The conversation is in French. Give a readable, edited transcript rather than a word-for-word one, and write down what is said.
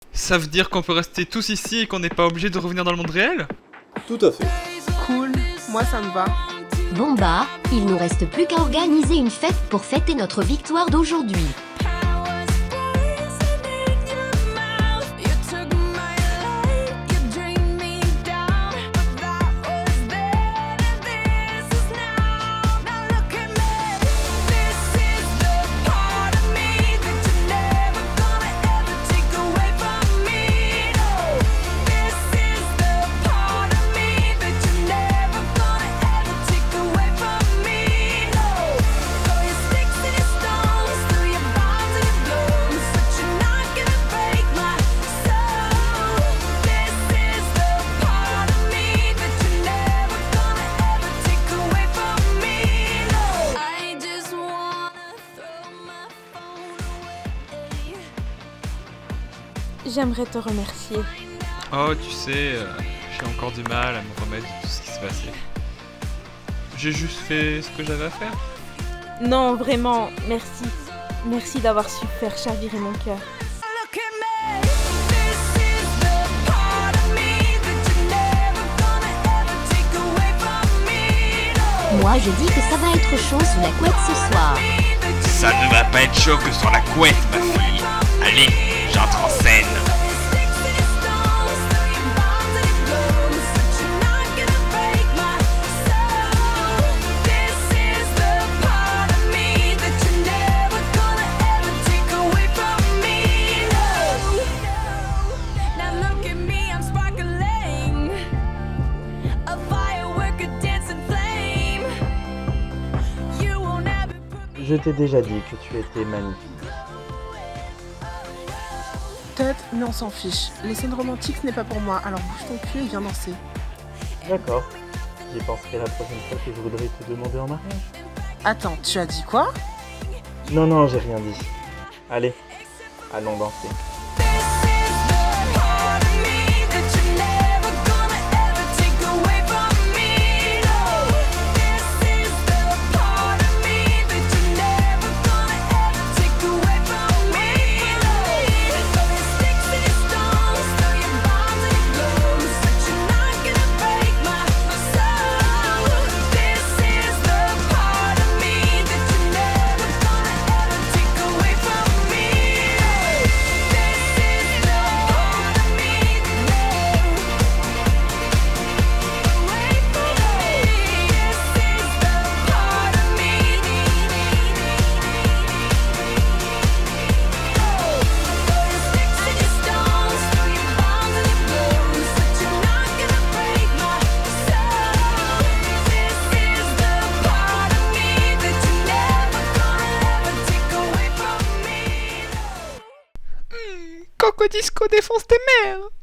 Ça veut dire qu'on peut rester tous ici et qu'on n'est pas obligé de revenir dans le monde réel? Tout à fait. Cool, moi ça me va. Bon bah, il nous reste plus qu'à organiser une fête pour fêter notre victoire d'aujourd'hui. J'aimerais te remercier. Oh, tu sais, j'ai encore du mal à me remettre de tout ce qui se passait. J'ai juste fait ce que j'avais à faire. Non, vraiment, merci. Merci d'avoir su faire chavirer mon cœur. Moi je dis que ça va être chaud sous la couette ce soir. Ça ne va pas être chaud que sur la couette, ma fille. Allez, j'entre en scène. Je t'ai déjà dit que tu étais magnifique. Peut-être, mais on s'en fiche. Les scènes romantiques ce n'est pas pour moi, alors bouge ton cul et viens danser. D'accord. J'y penserai la prochaine fois que je voudrais te demander en mariage. Attends, tu as dit quoi? Non, non, j'ai rien dit. Allez, allons danser. Coco Disco défonce tes mères!